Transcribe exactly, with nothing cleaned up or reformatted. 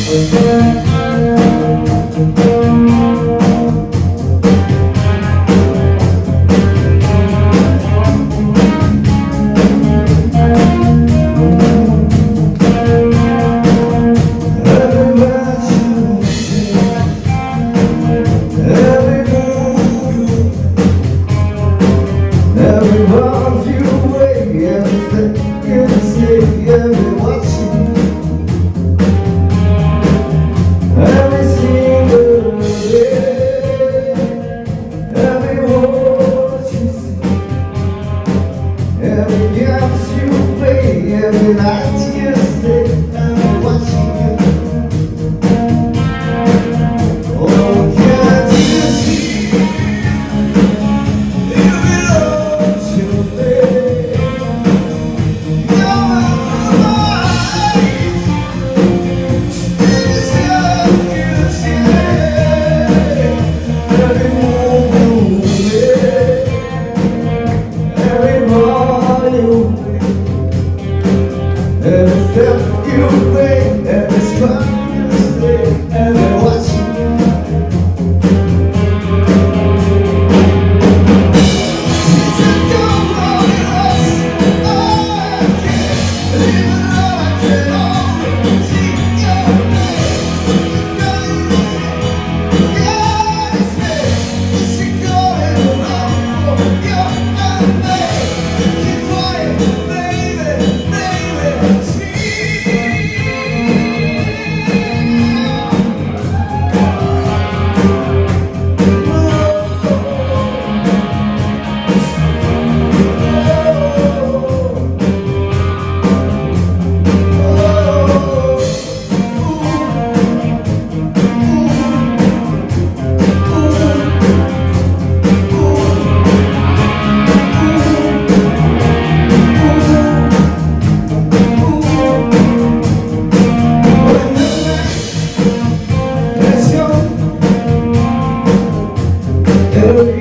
Every night you stay and watching you. Oh, can't you see? You belong to me. You're my life. It's your beauty. Every move you make, every morning you make. Every step you make, every stride you stay, every watching you. You took your love in us. I can't live alone. I can only see your face. You gotta stay. Is she going around for you and me? Keep quiet, baby, baby. Every